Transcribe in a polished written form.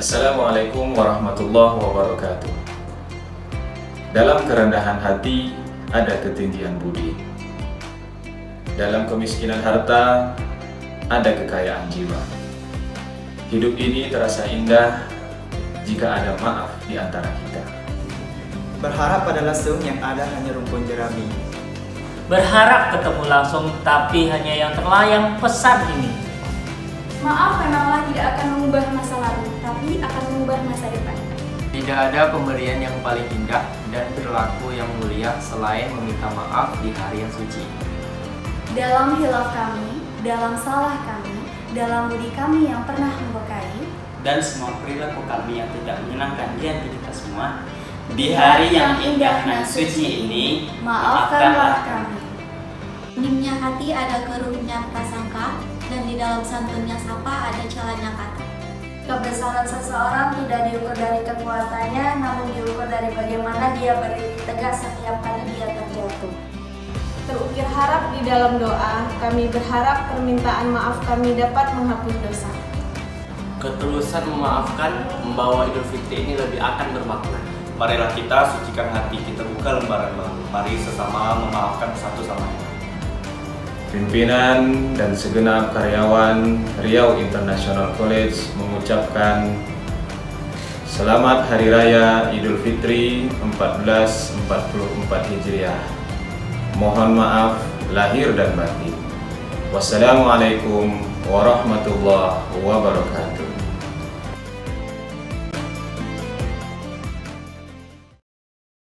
Assalamualaikum warahmatullahi wabarakatuh. Dalam kerendahan hati ada ketinggian budi. Dalam kemiskinan harta ada kekayaan jiwa. Hidup ini terasa indah jika ada maaf di antara kita. Berharap pada lesung yang ada hanya rumpun jerami. Berharap ketemu langsung tapi hanya yang terlayang pesan ini. Maaf memanglah tidak akan mengubah masa lalu, tapi akan mengubah masa depan. Tidak ada pemberian yang paling indah dan perilaku yang mulia selain meminta maaf di hari yang suci. Dalam hilaf kami, dalam salah kami, dalam budi kami yang pernah memberkahi, dan semua perilaku kami yang tidak menyenangkan di hati kita semua, di hari yang indah dan suci ini, maafkanlah kami. Beningnya hati ada keruhnya prasangka, dan di dalam santunnya sapa ada celahnya kata. Kebesaran seseorang tidak diukur dari kekuatannya, namun diukur dari bagaimana dia berdiri tegak setiap kali dia terjatuh. Terukir harap di dalam doa, kami berharap permintaan maaf kami dapat menghapus dosa. Ketulusan memaafkan membawa Idul Fitri ini lebih akan bermakna. Marilah kita sucikan hati, kita buka lembaran baru. Mari sesama memaafkan satu sama lain. Pimpinan dan segenap karyawan Riau International College mengucapkan Selamat Hari Raya Idul Fitri 1444 Hijriah. Mohon maaf lahir dan batin. Wassalamualaikum warahmatullahi wabarakatuh.